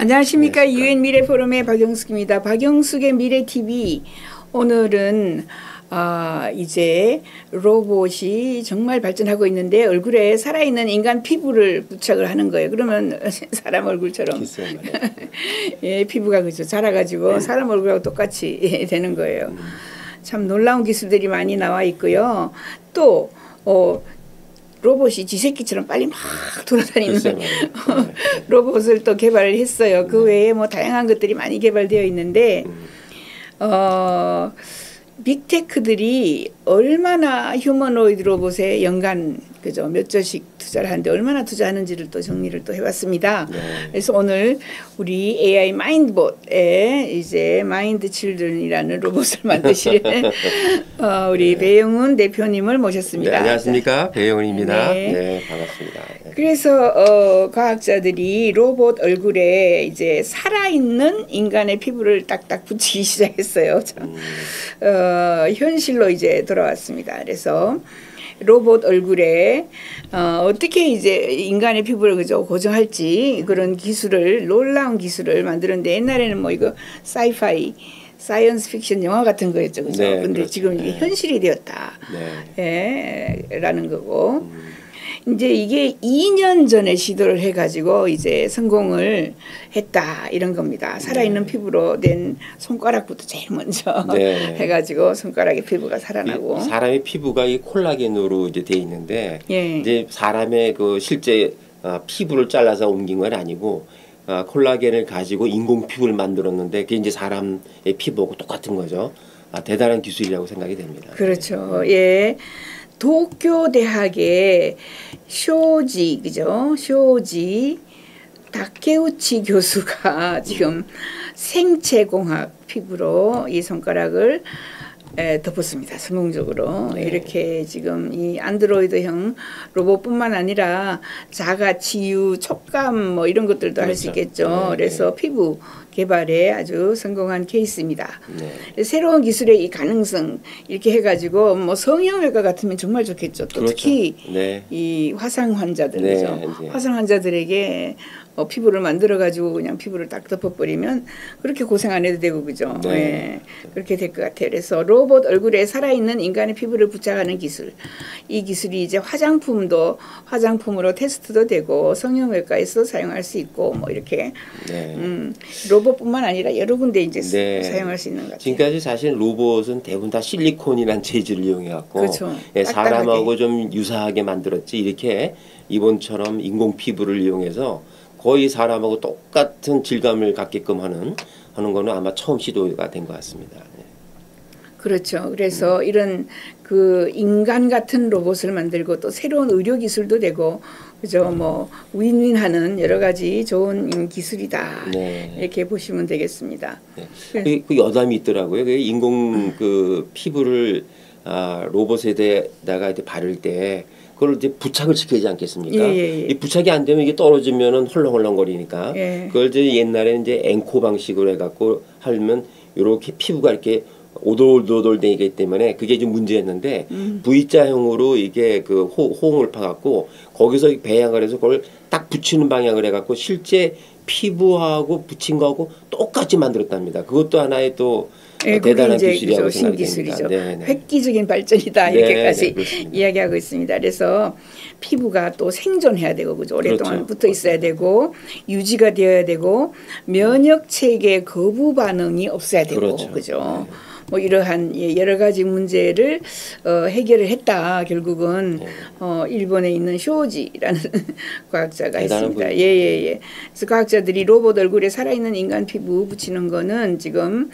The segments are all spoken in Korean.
안녕하십니까. UN 미래 포럼의 박영숙입니다. 박영숙의 미래 TV. 오늘은 이제 로봇이 정말 발전하고 있는데 얼굴에 살아있는 인간 피부를 부착을 하는 거예요. 그러면 사람 얼굴처럼 예, 피부가 그죠 자라가지고 사람 얼굴하고 똑같이 되는 거예요. 참 놀라운 기술들이 많이 나와 있고요. 또 로봇이 지새끼처럼 빨리 막 돌아다니는 로봇을 또 개발을 했어요. 그 외에 뭐 다양한 것들이 많이 개발되어 있는데 빅테크들이 얼마나 휴머노이드 로봇에 연간 그죠 몇 조씩 투자를 하는데 얼마나 투자하는지를 또 정리를 또 해봤습니다. 그래서 오늘 우리 AI 마인드봇에 이제 마인드 칠드런이라는 로봇을 만드실 우리 배영훈 대표님을 모셨습니다. 네, 안녕하십니까. 배영훈입니다. 네, 반갑습니다. 그래서 과학자들이 로봇 얼굴에 이제 살아있는 인간의 피부를 딱딱 붙이기 시작했어요. 현실로 이제 돌아왔습니다. 그래서 로봇 얼굴에 어떻게 이제 인간의 피부를 그저 고정할지 그런 기술을 놀라운 기술을 만드는데 옛날에는 뭐 이거 사이파이 사이언스 픽션 영화 같은 거였죠, 그죠? 네, 근데 그렇죠. 지금 이게 현실이 되었다. 라는 거고. 이제 이게 2년 전에 시도를 해가지고 이제 성공을 했다 이런 겁니다. 살아있는 피부로 된 손가락부터 제일 먼저 해가지고 손가락에 피부가 살아나고. 사람의 피부가 이 콜라겐으로 이제 돼 있는데 예. 이제 사람의 그 실제 피부를 잘라서 옮긴 건 아니고 콜라겐을 가지고 인공 피부를 만들었는데 그게 이제 사람의 피부하고 똑같은 거죠. 대단한 기술이라고 생각이 됩니다. 그렇죠. 예. 도쿄 대학의 쇼지 그죠? 쇼지 다케우치 교수가 지금 생체공학 피부로 이 손가락을 덮었습니다. 성공적으로. 이렇게 지금 이 안드로이드형 로봇뿐만 아니라 자가 치유, 촉감 뭐 이런 것들도 할 수 있겠죠. 그래서 피부 개발에 아주 성공한 케이스입니다. 새로운 기술의 이 가능성 이렇게 해가지고 뭐 성형외과 같으면 정말 좋겠죠. 또 특히 이 화상 환자들 그죠? 화상 환자들에게 피부를 만들어 가지고 그냥 피부를 딱 덮어버리면 그렇게 고생 안 해도 되고 그죠? 그렇게 될 것 같아요. 그래서 로봇 얼굴에 살아있는 인간의 피부를 부착하는 기술, 이 기술이 이제 화장품으로 테스트도 되고 성형외과에서 사용할 수 있고 뭐 이렇게 로봇뿐만 아니라 여러 군데 이제 사용할 수 있는 것 같아요. 지금까지 사실 로봇은 대부분 다 실리콘이란 재질을 이용해갖고 사람하고 좀 유사하게 만들었지 이렇게 이번처럼 인공 피부를 이용해서 거의 사람하고 똑같은 질감을 갖게끔 하는 거는 아마 처음 시도가 된 것 같습니다. 그렇죠. 그래서 이런 그 인간 같은 로봇을 만들고 또 새로운 의료 기술도 되고 그죠 뭐 윈윈하는 여러 가지 좋은 기술이다 이렇게 보시면 되겠습니다. 그 여담이 있더라고요. 그 인공 그 피부를 로봇에다가 이제 바를 때 그걸 이제 부착을 시켜야 되지 않겠습니까? 이 부착이 안 되면 이게 떨어지면은 헐렁헐렁거리니까 그걸 이제 옛날에 이제 앵코 방식으로 해갖고 하면 이렇게 피부가 이렇게 오돌오돌 되기 때문에 그게 좀 문제였는데 V자형으로 이게 그 호응을 파갖고 거기서 배양을 해서 그걸 딱 붙이는 방향을 해갖고 실제 피부하고 붙인 거하고 똑같이 만들었답니다. 그것도 하나의 또 대단한 기술이라고 생각이 됩니다. 획기적인 발전이다 이렇게까지 이야기하고 있습니다. 그래서 피부가 또 생존해야 되고 그죠 오랫동안 붙어 있어야 되고 유지가 되어야 되고 면역 체계 거부 반응이 없어야 되고 그죠. 뭐 이러한 여러 가지 문제를 해결을 했다. 결국은 일본에 있는 쇼지라는 과학자가 있습니다. 그래서 과학자들이 로봇 얼굴에 살아있는 인간 피부 붙이는 거는 지금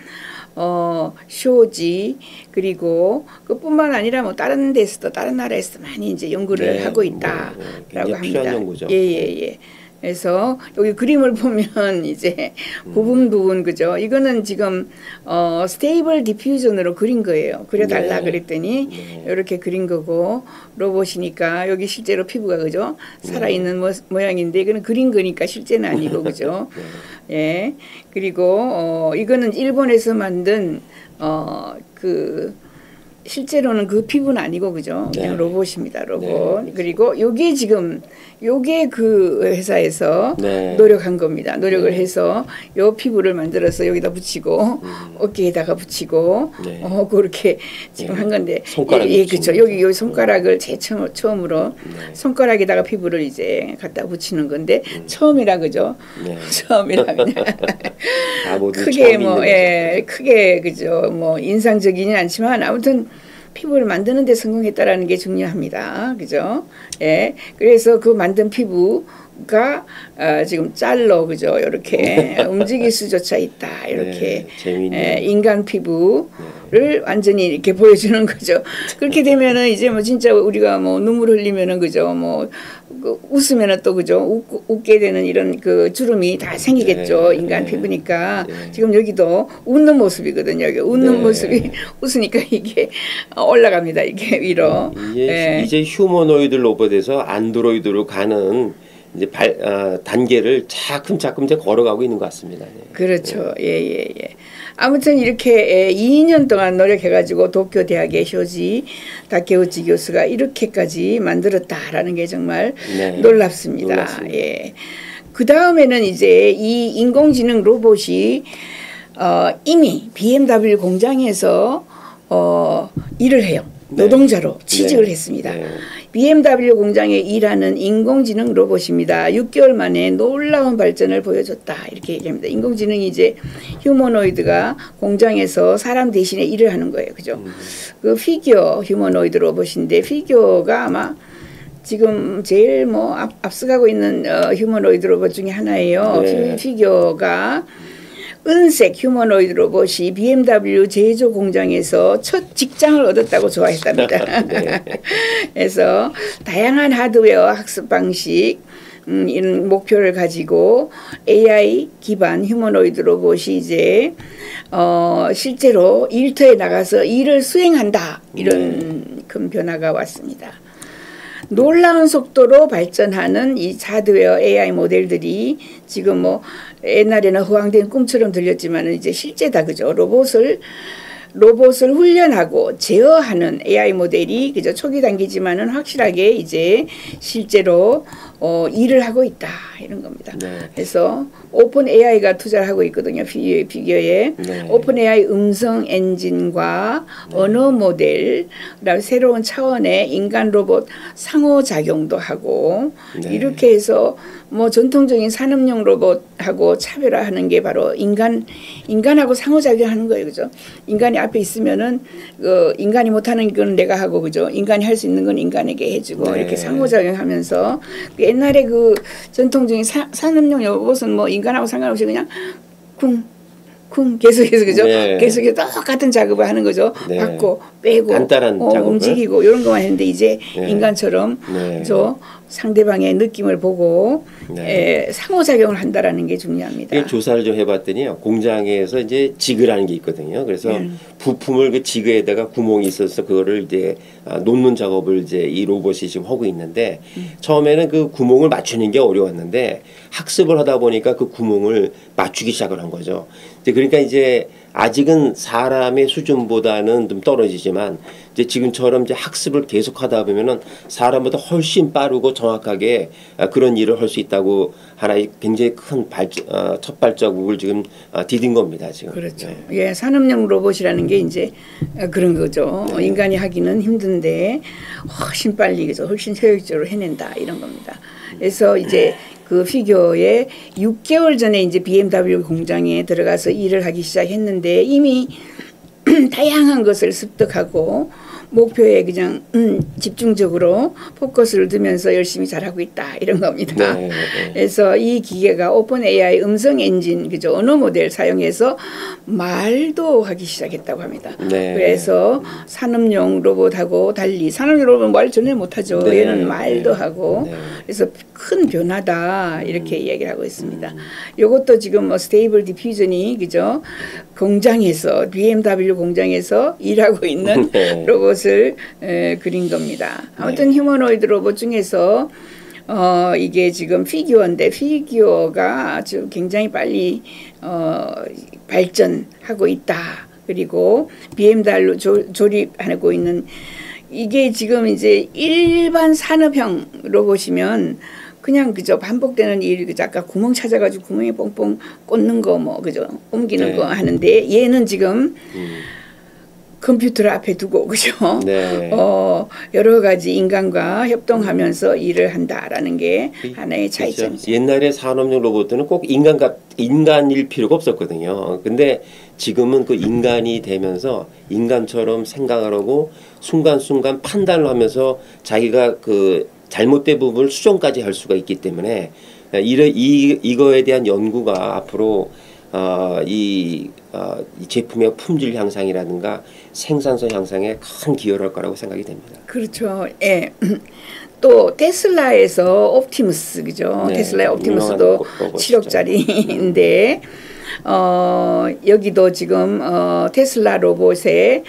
쇼지 그리고 그뿐만 아니라 뭐 다른 데서도 다른 나라에서도 많이 이제 연구를 하고 있다라고 합니다. 그래서 여기 그림을 보면 이제 부분 그죠? 이거는 지금 스테이블 디퓨전으로 그린 거예요. 그려달라 그랬더니 이렇게 그린 거고 로봇이니까 여기 실제로 피부가 그죠? 살아있는 모양인데 이거는 그린 거니까 실제는 아니고 그죠? 그리고 이거는 일본에서 만든 그 실제로는 그 피부는 아니고 그죠? 그냥 네. 로봇입니다. 로봇. 네. 그리고 요게 지금 요게 그 회사에서 네. 노력한 겁니다. 노력을 네. 해서 요 피부를 만들어서 여기다 붙이고 어깨에다가 붙이고 네. 그렇게 지금 네. 한 건데 손가락에 예, 그렇죠. 여기 요 손가락을 처음으로 네. 손가락에다가 피부를 이제 갖다 붙이는 건데 처음이라 그죠? 네. 처음이라 그냥 다 모두 크게 처음 뭐 있는 예, 크게 그죠? 뭐 인상적이진 않지만 아무튼 피부를 만드는 데 성공했다라는 게 중요합니다. 그죠? 예. 그래서 그 만든 피부가 지금 짤로 그죠? 이렇게 움직일 수조차 있다. 이렇게 네, 인간 피부를 완전히 이렇게 보여주는 거죠. 그렇게 되면은 이제 뭐 진짜 우리가 뭐 눈물 흘리면은 그죠? 뭐 웃으면은 또 그죠? 웃게 되는 이런 그 주름이 다 생기겠죠. 네, 인간 네, 피부니까. 네. 지금 여기도 웃는 모습이거든요. 여기 웃는 네. 모습이 웃으니까 이게 올라갑니다. 이게 위로. 이제 휴머노이드 로봇에서 안드로이드로 가는 이제 단계를 차츰차츰 이제 걸어가고 있는 것 같습니다. 네. 그렇죠. 예. 아무튼 이렇게 2년 동안 노력해가지고 도쿄 대학의 쇼지 다케우치 교수가 이렇게까지 만들었다라는 게 정말 네. 놀랍습니다. 예. 그 다음에는 이제 이 인공지능 로봇이 이미 BMW 공장에서 일을 해요. 노동자로 취직을 했습니다. BMW 공장에 일하는 인공지능 로봇입니다. 6개월 만에 놀라운 발전을 보여줬다. 이렇게 얘기합니다. 인공지능이 이제 휴머노이드가 공장에서 사람 대신에 일을 하는 거예요. 그죠? 그 피규어 휴머노이드 로봇인데 피규어가 아마 지금 제일 뭐 앞서가고 있는 휴머노이드 로봇 중에 하나예요. 네. 피규어가 은색 휴머노이드 로봇이 BMW 제조 공장에서 첫 직장을 얻었다고 좋아했답니다. 네. 그래서 다양한 하드웨어 학습 방식 이런 목표를 가지고 AI 기반 휴머노이드 로봇이 이제 실제로 일터에 나가서 일을 수행한다. 이런 큰 변화가 왔습니다. 놀라운 속도로 발전하는 이 하드웨어 AI 모델들이 지금 뭐 옛날에는 허황된 꿈처럼 들렸지만 이제 실제다 그죠. 로봇을 훈련하고 제어하는 AI 모델이 그저 초기 단계지만은 확실하게 이제 실제로 일을 하고 있다 이런 겁니다. 네. 그래서 오픈 AI가 투자를 하고 있거든요. 피규어에 네. 오픈 AI 음성 엔진과 언어 모델, 그다음 새로운 차원의 인간 로봇 상호작용도 하고 이렇게 해서 뭐 전통적인 산업용 로봇하고 차별화하는 게 바로 인간하고 상호작용하는 거예요, 그죠? 인간이 앞에 있으면은 인간이 못하는 건 내가 하고 그죠? 인간이 할 수 있는 건 인간에게 해주고 이렇게 상호작용하면서 옛날에 그 전통적인 산업용 로봇은 뭐 인간하고 상관없이 그냥 계속해서 그죠? 계속해서 똑같은 작업을 하는 거죠. 받고 빼고 간단한 작업을 움직이고 이런 것만 했는데 이제 인간처럼 저 상대방의 느낌을 보고 상호작용을 한다라는 게 중요합니다. 조사를 좀 해봤더니요. 공장에서 이제 지그라는 게 있거든요. 그래서 부품을 그 지그에다가 구멍이 있어서 그거를 이제 놓는 작업을 이제 이 로봇이 지금 하고 있는데 처음에는 그 구멍을 맞추는 게 어려웠는데 학습을 하다 보니까 그 구멍을 맞추기 시작을 한 거죠. 그러니까 이제 아직은 사람의 수준보다는 좀 떨어지지만 이제 지금처럼 이제 학습을 계속하다 보면은 사람보다 훨씬 빠르고 정확하게 그런 일을 할 수 있다고 하나의 굉장히 큰 첫 발자국을 지금 디딘 겁니다. 지금. 그렇죠. 예, 산업용 로봇이라는 게 이제 그런 거죠. 인간이 하기는 힘든데 훨씬 빨리 그죠, 훨씬 효율적으로 해낸다 이런 겁니다. 그래서 이제 그 피규어에 6개월 전에 이제 BMW 공장에 들어가서 일을 하기 시작했는데 이미 다양한 것을 습득하고 목표에 그냥 집중적으로 포커스를 두면서 열심히 잘하고 있다 이런 겁니다. 그래서 이 기계가 오픈 AI 음성 엔진 그죠, 언어 모델 사용해서 말도 하기 시작했다고 합니다. 그래서 산업용 로봇하고 달리 산업용 로봇은 말 전혀 못하죠. 얘는 말도 하고 그래서 큰 변화다 이렇게 이야기를 하고 있습니다. 이것도 지금 뭐 스테이블 디퓨전이 그죠, 공장에서 BMW 공장에서 일하고 있는 로봇을 그린 겁니다. 아무튼 휴머노이드 로봇 중에서 이게 지금 피규어인데 피규어가 아주 굉장히 빨리 발전하고 있다. 그리고 BMW 조립하고 있는 이게 지금 이제 일반 산업형으로 보시면 그냥 그저 반복되는 일, 그저 아까 구멍 찾아가지고 구멍에 뽕뽕 꽂는 거 뭐 그죠 옮기는 거 하는데 얘는 지금 컴퓨터를 앞에 두고 그죠 여러 가지 인간과 협동하면서 일을 한다라는 게 하나의 차이점이죠. 그렇죠. 옛날에 산업용 로봇들은 꼭 인간일 필요가 없었거든요. 근데 지금은 그 인간이 되면서 인간처럼 생각을 하고 순간순간 판단을 하면서 자기가 그 잘못된 부분을 수정까지 할 수가 있기 때문에 이거에 대한 연구가 앞으로 이 제품의 품질 향상이라든가 생산성 향상에 큰 기여를 할 거라고 생각이 됩니다. 그렇죠. 예. 또 테슬라에서 옵티무스 그죠? 네, 테슬라의 옵티무스도 7억짜리인데 여기도 지금 테슬라 로봇에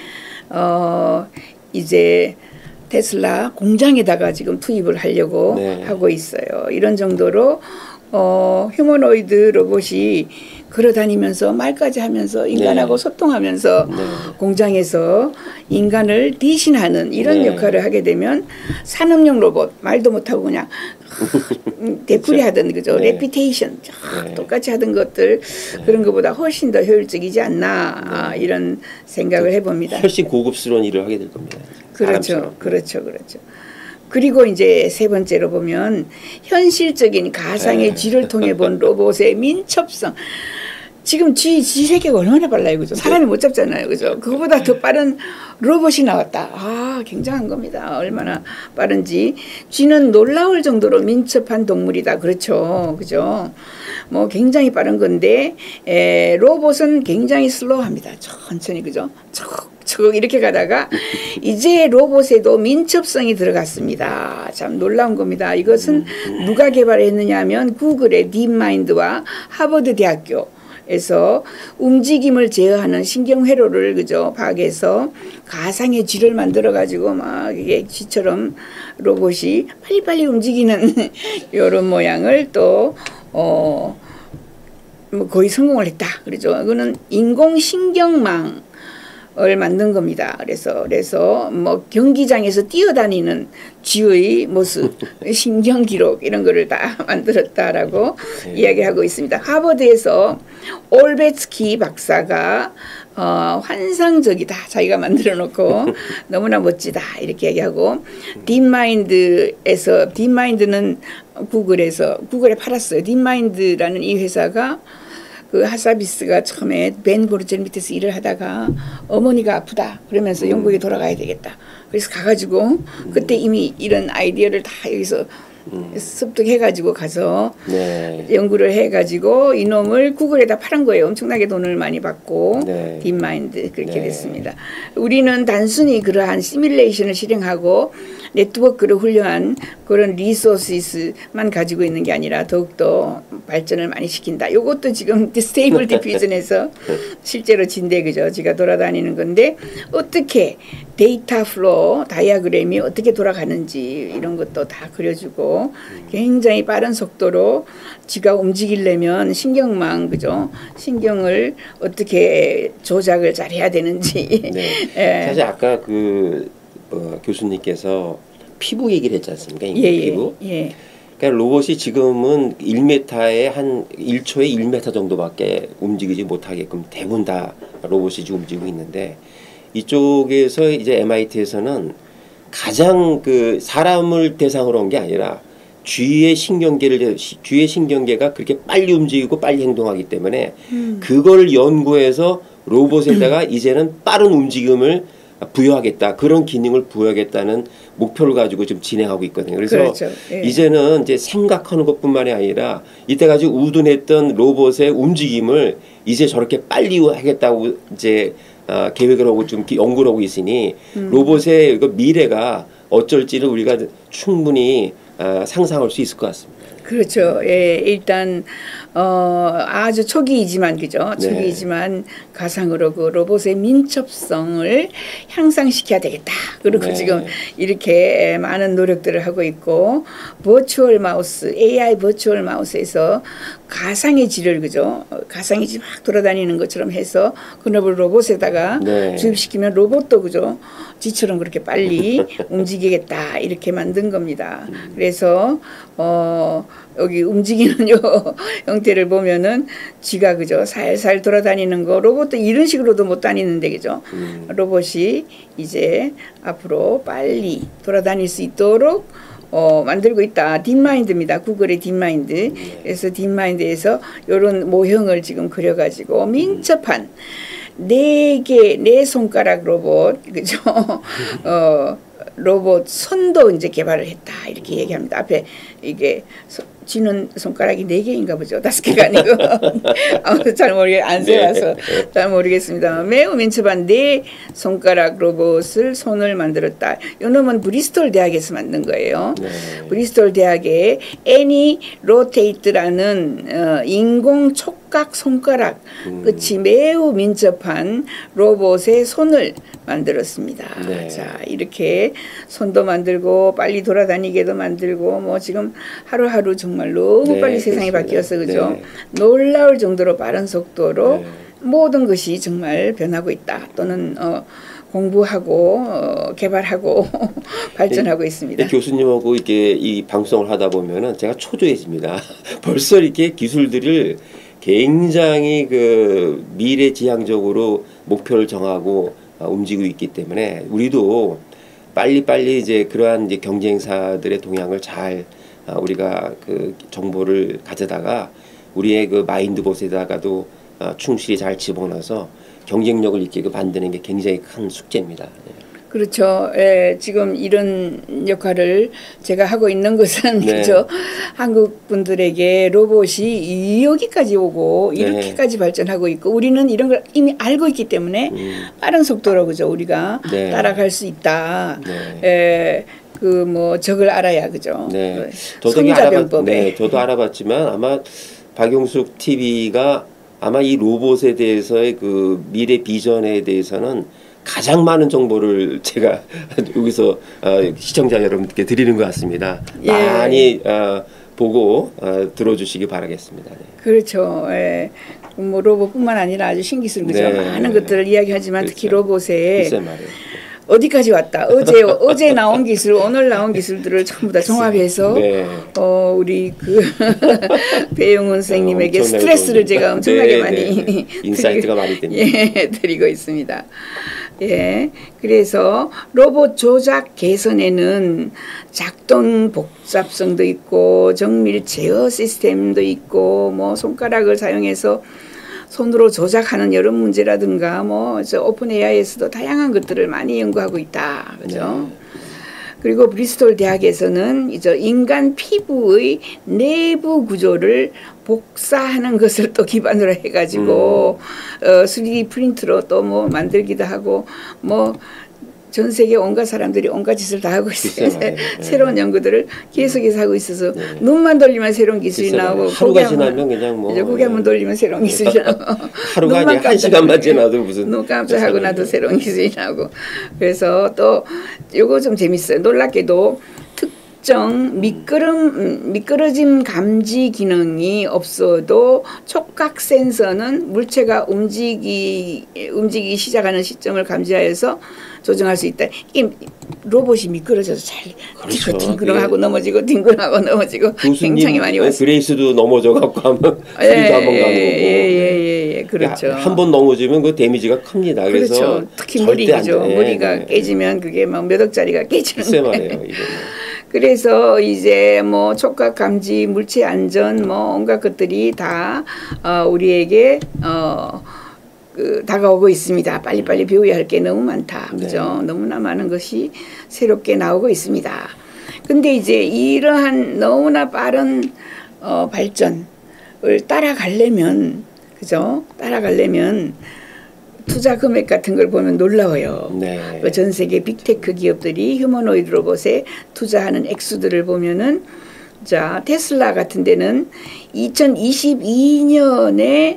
이제 테슬라 공장에다가 지금 투입을 하려고 하고 있어요. 이런 정도로 휴머노이드 로봇이 걸어다니면서 말까지 하면서 인간하고 소통하면서 공장에서 인간을 대신하는 이런 역할을 하게 되면 산업용 로봇 말도 못하고 그냥 되풀이 하던 그죠 레피테이션 똑같이 하던 것들 그런 것보다 훨씬 더 효율적이지 않나 이런 생각을 해봅니다. 훨씬 고급스러운 일을 하게 될 겁니다. 그렇죠. 그렇죠. 그리고 이제 세 번째로 보면 현실적인 가상의 쥐를 통해 본 로봇의 민첩성. 지금 쥐 세계가 얼마나 빨라요, 그죠? 사람이 못 잡잖아요, 그죠? 그거보다 더 빠른 로봇이 나왔다. 굉장한 겁니다. 얼마나 빠른지. 쥐는 놀라울 정도로 민첩한 동물이다, 그렇죠, 그죠? 뭐 굉장히 빠른 건데 로봇은 굉장히 슬로우합니다. 천천히, 그죠? 척 이렇게 가다가 이제 로봇에도 민첩성이 들어갔습니다. 참 놀라운 겁니다. 이것은 누가 개발했느냐 하면 구글의 딥마인드와 하버드 대학교에서 움직임을 제어하는 신경회로를 그죠 파악해서 가상의 쥐를 만들어 가지고 막 이게 쥐처럼 로봇이 빨리빨리 움직이는 이런 모양을 또 뭐 거의 성공을 했다. 그렇죠. 이거는 인공신경망 을 만든 겁니다. 그래서 뭐 경기장에서 뛰어다니는 쥐의 모습, 신경 기록 이런 거를 다 만들었다라고 이야기하고 있습니다. 하버드에서 올베츠키 박사가 환상적이다. 자기가 만들어 놓고 너무나 멋지다. 이렇게 얘기하고 딥마인드는 구글에 팔았어요. 딥마인드라는 이 회사가 그 하사비스가 처음에 벤 고르젤 밑에서 일을 하다가 어머니가 아프다 그러면서 영국에 돌아가야 되겠다. 그래서 가가지고 그때 이미 이런 아이디어를 다 여기서 습득해가지고 가서 연구를 해가지고 이놈을 구글에다 팔은 거예요. 엄청나게 돈을 많이 받고 딥마인드 그렇게 됐습니다. 우리는 단순히 그러한 시뮬레이션을 실행하고 네트워크를 훌륭한 그런 리소스만 가지고 있는 게 아니라 더욱더 발전을 많이 시킨다. 이것도 지금 스테이블 디퓨전에서 실제로 진대 그죠. 지가 돌아다니는 건데 어떻게 데이터 플로우 다이아그램이 어떻게 돌아가는지 이런 것도 다 그려주고 굉장히 빠른 속도로 지가 움직이려면 신경망 그죠. 신경을 어떻게 조작을 잘 해야 되는지. 사실 아까 교수님께서 피부 얘기를 했지 않습니까? 피부. 그러니까 로봇이 지금은 1m에 한 1초에 1m 정도밖에 움직이지 못하게끔 대부분 다 로봇이 움직이고 있는데 이쪽에서 이제 MIT에서는 가장 그 사람을 대상으로 한 게 아니라 쥐의 신경계가 그렇게 빨리 움직이고 빨리 행동하기 때문에 그걸 연구해서 로봇에다가 이제는 빠른 움직임을 부여하겠다. 그런 기능을 부여하겠다는 목표를 가지고 지금 진행하고 있거든요. 그래서 이제는 이제 생각하는 것뿐만이 아니라 이때까지 우둔했던 로봇의 움직임을 이제 저렇게 빨리 하겠다고 이제 계획을 하고 좀 연구를 하고 있으니 로봇의 그 미래가 어쩔지를 우리가 충분히 상상할 수 있을 것 같습니다. 그렇죠. 일단 아주 초기이지만 그죠? 초기이지만 가상으로 그 로봇의 민첩성을 향상시켜야 되겠다. 그리고 지금 이렇게 많은 노력들을 하고 있고 버추얼 마우스, AI 버추얼 마우스에서 가상의 질을 그죠? 가상의 질 막 돌아다니는 것처럼 해서 그 로봇에다가 주입시키면 로봇도 그죠? 지처럼 그렇게 빨리 움직이겠다 이렇게 만든 겁니다. 그래서 여기 움직이는 요 형태를 보면은 쥐가 그죠? 살살 돌아다니는 거 로봇도 이런 식으로도 못 다니는데 그죠? 로봇이 이제 앞으로 빨리 돌아다닐 수 있도록 만들고 있다. 딥마인드입니다. 구글의 딥마인드. 그래서 딥마인드에서 이런 모형을 지금 그려가지고 민첩한 네 손가락 로봇, 그죠? 로봇 손도 이제 개발을 했다. 이렇게 얘기합니다. 앞에 이게 쥐는 손가락이 4개인가 보죠. 5개가 아니고. 아무튼 잘 안 세워서 잘 모르겠습니다. 매우 민첩한 4손가락 로봇을 손을 만들었다. 이놈은 브리스톨 대학에서 만든 거예요. 브리스톨 대학의 애니 로테이트라는 인공 촉각 손가락 끝이 매우 민첩한 로봇의 손을 만들었습니다. 자, 이렇게 손도 만들고 빨리 돌아다니게도 만들고 뭐 지금 하루하루 정말 너무 빨리 세상이 바뀌었어. 그죠? 놀라울 정도로 빠른 속도로 모든 것이 정말 변하고 있다. 또는 공부하고 개발하고 발전하고 있습니다. 교수님하고 이렇게 이 방송을 하다 보면은 제가 초조해집니다. 벌써 이렇게 기술들을 굉장히 그 미래지향적으로 목표를 정하고 움직이고 있기 때문에 우리도 빨리빨리 이제 그러한 이제 경쟁사들의 동향을 잘 우리가 그 정보를 가져다가 우리의 그 마인드봇에다가도 충실히 잘 집어넣어서 경쟁력을 있게 만드는 게 굉장히 큰 숙제입니다. 그렇죠. 예, 지금 이런 역할을 제가 하고 있는 것은 그죠? 한국 분들에게 로봇이 여기까지 오고 이렇게까지 발전하고 있고 우리는 이런 걸 이미 알고 있기 때문에 빠른 속도로 그죠? 우리가 따라갈 수 있다. 예, 그 뭐 적을 알아야 그죠? 손자병법에. 저도 알아봤지만 아마 박용숙 TV가 아마 이 로봇에 대해서의 그 미래 비전에 대해서는 가장 많은 정보를 제가 여기서 시청자 여러분께 드리는 것 같습니다. 많이 보고 들어주시기 바라겠습니다. 그렇죠. 뭐 로봇뿐만 아니라 아주 신기술 그죠? 많은 것들을 이야기하지만 특히 로봇에 어디까지 왔다. 어제 나온 기술, 오늘 나온 기술들을 전부 다 종합해서 우리 그 배용훈 선생님에게 스트레스를 제가 엄청나게 많이 인사이트가 많이 됩니다. 드리고 있습니다. 그래서 로봇 조작 개선에는 작동 복잡성도 있고 정밀 제어 시스템도 있고 뭐 손가락을 사용해서 손으로 조작하는 여러 문제라든가 뭐 오픈 AI에서도 다양한 것들을 많이 연구하고 있다. 그죠? 그리고 브리스톨 대학에서는 이제 인간 피부의 내부 구조를 복사하는 것을 또 기반으로 해가지고 3D 프린트로 또 뭐 만들기도 하고 뭐 전 세계 온갖 사람들이 온갖 짓을 다 하고 있어요. 새로운 연구들을 계속해서 하고 있어서 눈만 돌리면 새로운 기술이 나오고 하루가 지나면 그냥 뭐 고개 한번 돌리면 새로운 기술이 나오고 하루가 아니라 1시간만 지나도 무슨 눈 깜짝하고 나도 새로운 기술이 나오고 그래서 또 요거 좀 재밌어요. 놀랍게도 특정 미끄러짐 감지 기능이 없어도 촉각 센서는 물체가 움직이기 시작하는 시점을 감지하여서 조정할 수 있다. 이게 로봇이 미끄러져서 잘 뒹굴하고 넘어지고 뒹굴하고 넘어지고 굉장히 많이 왔어요. 그레이스도 넘어져 갖고 하면 수리도 한번 가는 거고. 그렇죠. 한 번 넘어지면 그 데미지가 큽니다. 그래서 그렇죠. 특히 머리죠. 머리가 깨지면 그게 막 몇 억짜리가 깨지는 거예요. 그래서 이제 뭐 촉각 감지, 물체 안전 뭐 온갖 것들이 다 우리에게 다가오고 있습니다. 빨리빨리 배워야 할 게 너무 많다. 그죠? 너무나 많은 것이 새롭게 나오고 있습니다. 근데 이제 이러한 너무나 빠른 발전을 따라가려면 그죠? 따라가려면 투자 금액 같은 걸 보면 놀라워요. 그 전 세계 빅테크 기업들이 휴머노이드 로봇에 투자하는 액수들을 보면은 자, 테슬라 같은 데는 2022년에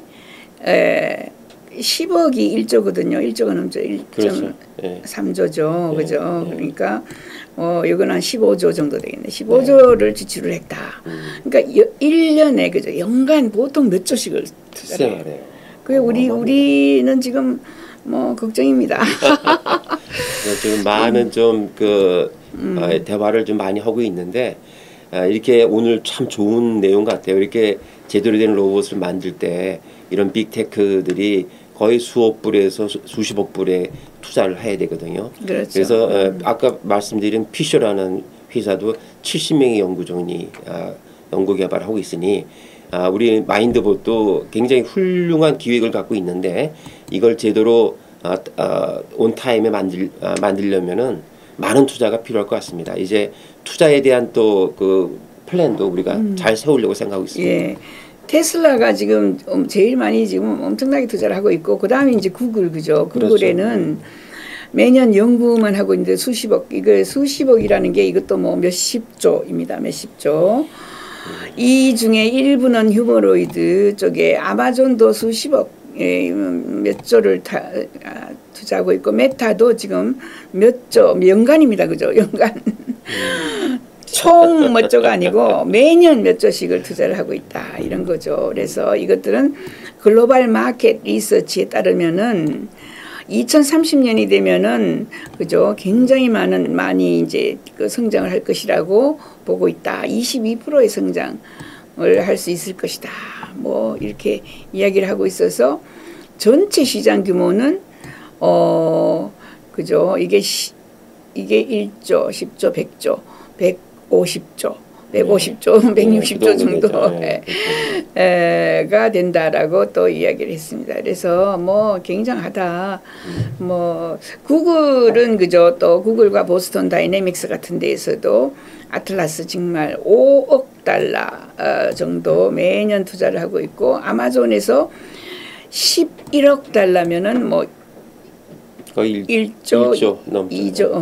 10억이 1조거든요. 1조가 넘죠. 1.3조죠. 그죠? 그러니까 이건 한 15조 정도 되겠네. 15조를 지출을 했다. 그러니까 1년에 그죠? 연간 보통 몇 조씩을 투자해요. 그 우리는 지금 뭐 걱정입니다. 지금 많은 좀 대화를 좀 많이 하고 있는데 이렇게 오늘 참 좋은 내용 같아요. 이렇게 제대로 된 로봇을 만들 때 이런 빅테크들이 거의 수억 불에서 수십억 불에 투자를 해야 되거든요. 그렇죠. 그래서 아까 말씀드린 피셔라는 회사도 70명의 연구진이 연구 개발하고 있으니 우리 마인드봇도 굉장히 훌륭한 기획을 갖고 있는데 이걸 제대로 온 타임에 만들려면은 많은 투자가 필요할 것 같습니다. 이제 투자에 대한 또 그 플랜도 우리가 잘 세우려고 생각하고 있습니다. 예. 테슬라가 지금 제일 많이 지금 엄청나게 투자를 하고 있고 그 다음에 이제 구글 그죠? 구글에는 그렇죠. 매년 연구만 하고 있는데 수십억 이거 수십억이라는 게 이것도 뭐 몇십조입니다. 몇십조. 이 중에 일부는 휴머노이드 쪽에 아마존도 수십억 몇 조를 투자하고 있고 메타도 지금 몇 조 연간입니다. 그죠? 연간. 총 몇 조가 아니고 매년 몇 조씩을 투자를 하고 있다 이런 거죠. 그래서 이것들은 글로벌 마켓 리서치에 따르면은 2030년이 되면은 그죠 굉장히 많이 이제 그 성장을 할 것이라고 보고 있다. 22%의 성장을 할 수 있을 것이다. 뭐 이렇게 이야기를 하고 있어서 전체 시장 규모는 그죠 이게 1조, 10조, 100조, 150조, 150조, 160조 정도가 된다라고 또 이야기를 했습니다. 그래서 뭐 굉장하다. 뭐 구글은 그죠 또 구글과 보스턴 다이내믹스 같은 데에서도 아틀라스 정말 5억 달러 정도 매년 투자를 하고 있고 아마존에서 11억 달러면은 뭐 거의 1조 넘죠.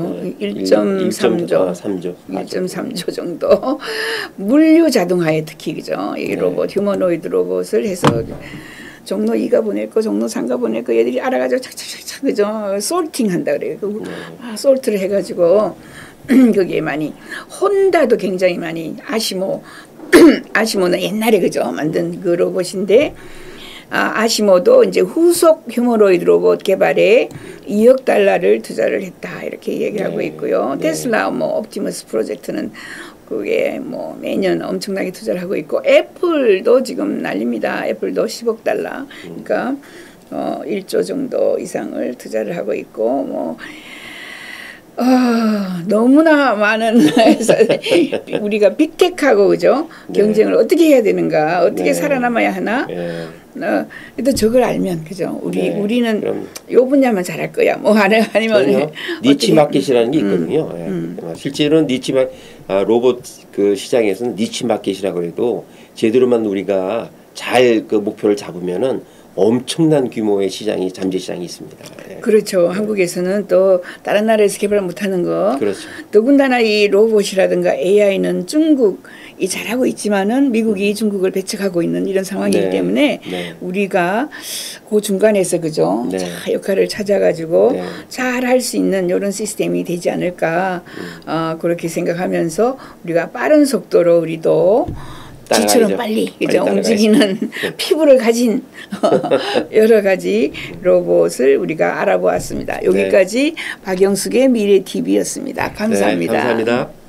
1.3조 1.3조 정도 물류 자동화에 특히 그죠 이 로봇 휴머노이드 로봇을 해서 종로 2가 보낼 거 종로 3가 보낼 거 얘들이 알아가지고 착착착착 그죠 솔팅 한다 그래요. 솔트를 해가지고 거기에 많이 혼다도 굉장히 많이 아시모는 옛날에 그죠 만든 그 로봇인데 아시모도 이제 후속 휴머노이드 로봇 개발에 2억 달러를 투자를 했다 이렇게 얘기하고 있고요. 테슬라 뭐 옵티머스 프로젝트는 그게 뭐 매년 엄청나게 투자를 하고 있고 애플도 지금 난립니다. 애플도 10억 달러 그러니까 1조 정도 이상을 투자를 하고 있고 뭐 너무나 많은 우리가 빅테크하고 그죠 경쟁을 어떻게 해야 되는가 어떻게 살아남아야 하나 또 저걸 알면 그죠 우리는 요 분야만 잘할 거야 뭐 아니면 니치 마켓이라는 게 있거든요. 실제로는 니치 로봇 그 시장에서는 니치 마켓이라고 해도 제대로만 우리가 잘 그 목표를 잡으면은 엄청난 규모의 시장이 잠재 시장이 있습니다. 그렇죠. 한국에서는 또 다른 나라에서 개발 못하는 거. 그렇죠. 더군다나 이 로봇이라든가 AI는 중국이 잘하고 있지만은 미국이 중국을 배척하고 있는 이런 상황이기 때문에 우리가 그 중간에서 그죠 역할을 찾아가지고 잘 할 수 있는 이런 시스템이 되지 않을까 그렇게 생각하면서 우리가 빠른 속도로 우리도 지처럼 빨리 그죠 움직이는 피부를 가진 여러 가지 로봇을 우리가 알아보았습니다. 여기까지 박영숙의 미래 TV였습니다. 감사합니다. 감사합니다.